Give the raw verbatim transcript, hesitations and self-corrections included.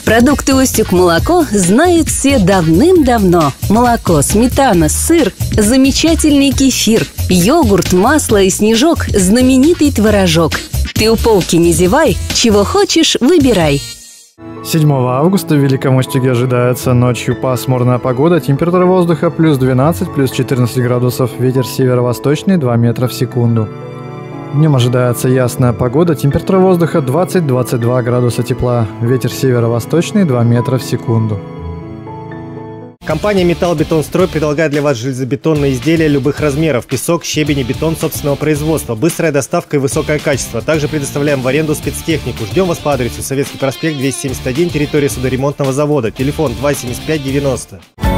Продукты Устюг-молоко знают все давным-давно. Молоко, сметана, сыр, замечательный кефир, йогурт, масло и снежок, знаменитый творожок. Ты у полки не зевай, чего хочешь выбирай. седьмого августа в Великом Устюге ожидается ночью пасмурная погода, температура воздуха плюс двенадцать, плюс четырнадцать градусов, ветер северо-восточный два метра в секунду. Днем ожидается ясная погода, температура воздуха двадцать — двадцать два градуса тепла, ветер северо-восточный два метра в секунду. Компания «Металлбетонстрой» предлагает для вас железобетонные изделия любых размеров: песок, щебень и бетон собственного производства, быстрая доставка и высокое качество. Также предоставляем в аренду спецтехнику. Ждем вас по адресу Советский проспект двести семьдесят один, территория судоремонтного завода. Телефон два семьдесят пять девяносто.